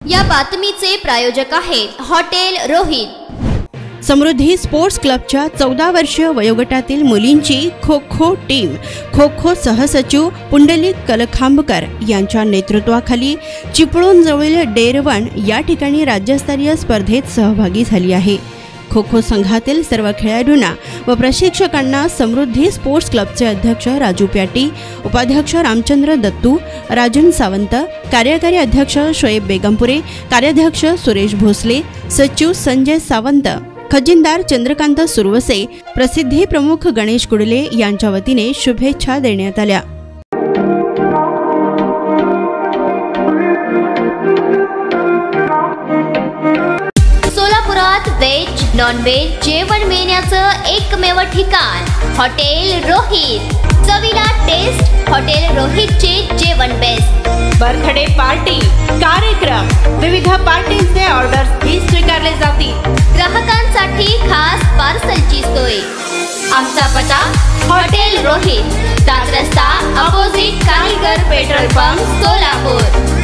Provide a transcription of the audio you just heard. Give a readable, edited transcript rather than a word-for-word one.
या बातमीचे प्रायोजक आहेत हॉटेल रोहित। समृद्धी स्पोर्ट्स क्लबच्या 14 वर्षीय वयोगटातील मुलींची खो खो टीम खो खो सहसचिव पुंडलिक कलखांबकर यांच्या नेतृत्वाखाली चिपळूण जवळील डेरवण या ठिकाणी राज्यस्तरीय स्पर्धेत सहभागी झाली आहे। खो खो संघातील सर्व खेळाडूंना व प्रशिक्षकांना समृद्धी स्पोर्ट्स क्लबचे अध्यक्ष राजू प्याटी, उपाध्यक्ष रामचंद्र दत्तू, राजन सावंत, कार्यकारी अध्यक्ष शोएब बेगमपुरे, कार्याध्यक्ष सुरेश भोसले, सचिव संजय सावंत, खजिनदार चंद्रकांत सुरवसे, प्रसिद्धी प्रमुख गणेश कुडले यांच्या वतीने शुभेच्छा देण्यात आल्या। सोलापुरात वेज नॉन वेज जेवण मिळण्याचं एकमेव ठिकाण हॉटेल रोहित। चवीला टेस्ट हॉटेल रोहितचे जेवण बेस्ट। बर्थडे पार्टी, कार्यक्रम, विविध पार्टींचे ऑर्डर्स ही स्वीकारले जातील। ग्राहकांसाठी खास पार्सलची सोय। आमचा पत्ता हॉटेल रोहित, दादर रस्ता, अपोजिट कारीगर पेट्रोल पंप, सोलापूर।